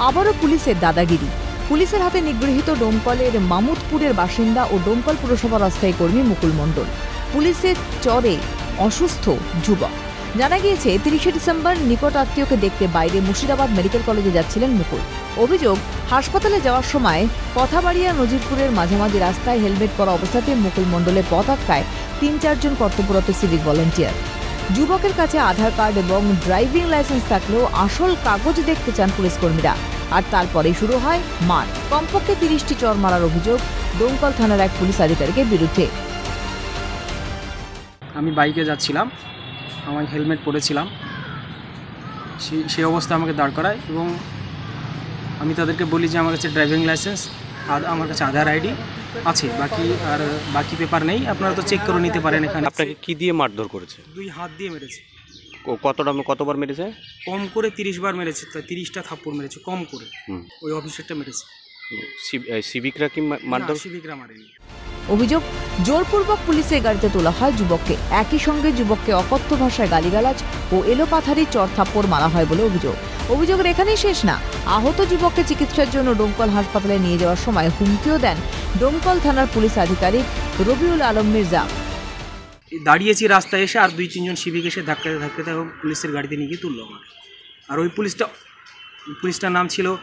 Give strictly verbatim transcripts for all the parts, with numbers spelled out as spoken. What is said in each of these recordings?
আবারও পুলিশের দাদাগিরি। পুলিশের হাতে নিগৃহীত ডোমকলের মামুদপুরের বাসিন্দা ও ডোমকল পুরসভার অস্থায়ী কর্মী মুকুল মণ্ডল। পুলিশের চরে অসুস্থ যুবক। জানা গিয়েছে তিরিশে ডিসেম্বর নিকট আত্মীয়কে দেখতে বাইরে মুর্শিদাবাদ মেডিকেল কলেজে যাচ্ছিলেন মুকুল। অভিযোগ, হাসপাতালে যাওয়ার সময় পথাবাড়িয়া নজিরপুরের মাঝামাঝি রাস্তায় হেলমেট পরা অবস্থাতে মুকুল মণ্ডলের পথ আটকায় তিন চারজন কর্তব্যরত সিভিক ভলেন্টিয়ার। যুবকের কাছে আধার কার্ড এবং ড্রাইভিং লাইসেন্স থাকলেও আসল কাগজ দেখতে চান পুলিশ কর্মীরা। আর তারপরেই শুরু হয় মার। কমপক্ষে তিরিশটি চর মারার অভিযোগ ডোমকল থানার এক পুলিশ আধিকারিকের বিরুদ্ধে। আমি বাইকে যাচ্ছিলাম, আমার হেলমেট পরেছিলাম, সেই সেই অবস্থা আমাকে দাঁড় করায় এবং আমি তাদেরকে বলি যে আমার কাছে ড্রাইভিং লাইসেন্স আর আমার কাছে আধার আইডি আছে, বাকি আর বাকি পেপার নেই, আপনারা তো চেক করে নিতে পারেন। এখানে আপনাকে কি দিয়ে মারধর করেছে? দুই হাত দিয়ে মেরেছে। কতটা কতবার মেরেছে? কম করে তিরিশ বার মেরেছে, তাই তিরিশটা থাপ্পড় মেরেছে কম করে। ওই অফিসারটা মেরেছে। সিভিকরা কি মারধর? সিভিকরা মারেনি। অভিযোগ, জোরপূর্বক পুলিশের গাড়িতে তোলা হয় যুবককে। একই সঙ্গে যুবককে অকথ্য ভাষায় গালিগালাজ ও এলোপাথারি চর থাপ্পড় মারা হয় বলে অভিযোগ। অভিযোগের এখানেই শেষ না, আহত যুবককে চিকিৎসার জন্য ডোমকল হাসপাতালে নিয়ে যাওয়ার সময় হুমকিও দেন ডোমকল থানার পুলিশ আধিকারিক রবিউল আলম মির্জা। দাঁড়িয়েছি রাস্তায় এসে, আর দুই তিনজন সিভিক এসে ধাক্কাতে ধাক্কাতে পুলিশের গাড়িতে নিয়ে গিয়ে তুললো আমাকে। আর ওই পুলিশটা পুলিশটার নাম ছিল,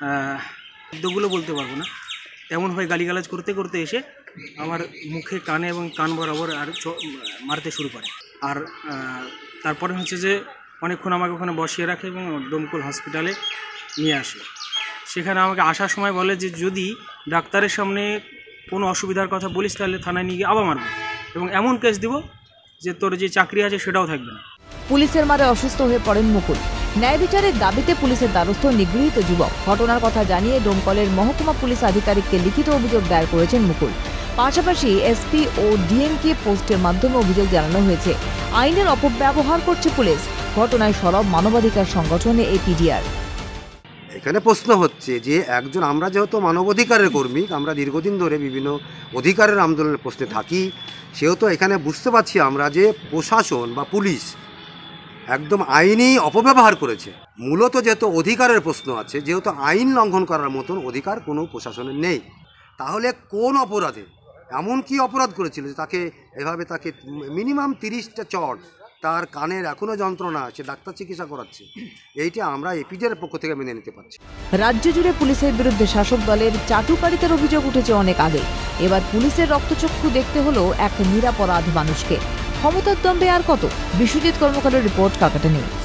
শব্দগুলো বলতে পারবো না, তেমন হয়ে গালিগালাজ করতে করতে এসে আমার মুখে, কানে এবং কান বরাবর আর মারতে শুরু করে। আর তারপরে হচ্ছে যে অনেকক্ষণ আমাকে ওখানে বসিয়ে রাখে এবং ডোমকল হসপিটালে নিয়ে আসে। সেখানে আমাকে আসার সময় বলে যে যদি ডাক্তারের সামনে কোনো অসুবিধার কথা বলিস তাহলে থানায় নিয়ে গিয়ে আবার মারবো এবং এমন কেস দিব যে তোর যে চাকরি আছে সেটাও থাকবে না। পুলিশের মারে অসুস্থ হয়ে পড়েন মুকুল। ন্যায় বিচারের দাবিতে পুলিশের দ্বারস্থ নিগৃহীত যুবক। ঘটনার কথা জানিয়ে ডোমকলের মহকুমা পুলিশ আধিকারিককে লিখিত অভিযোগ দায়ের করেছেন মুকুল। পাশাপাশি এসপি ও ডিএমকে পোস্টের মাধ্যমে অভিযোগ জানানো হয়েছে। আইনের অপব্যবহার করছে পুলিশ। ঘটনায় সরব মানবাধিকার সংগঠন এপিডিআর। এখানে প্রশ্ন হচ্ছে যে একজন, আমরা যেহেতু মানবাধিকারের কর্মী, আমরা দীর্ঘদিন ধরে বিভিন্ন অধিকারের আন্দোলনের প্রশ্নে থাকি, সেহেতু এখানে বুঝতে পারছি আমরা যে প্রশাসন বা পুলিশ একদম আইনি অপব্যবহার করেছে। মূলত যেহেতু অধিকারের প্রশ্ন আছে, যেহেতু আইন লঙ্ঘন করার মতন অধিকার কোনো প্রশাসনের নেই, তাহলে কোন অপরাধে, এমন কি অপরাধ করেছিল যে তাকে এভাবে তাকে মিনিমাম তিরিশটা চট, তার কানের এখনও যন্ত্রণা, সে ডাক্তার চিকিৎসা করাচ্ছে, এইটা আমরা এপিডিআর পক্ষ থেকে মেনে নিতে পারছি। রাজ্য জুড়ে পুলিশের বিরুদ্ধে শাসক দলের চাটুকারিতার অভিযোগ উঠেছে অনেক আগে। এবার পুলিশের রক্তচক্ষু দেখতে হলো এক নিরাপরাধ মানুষকে। ক্ষমতার দম্ভে আর কত? বিশ্বজিৎ কর্মকারের রিপোর্ট, ক্যালকাটা নিউজ।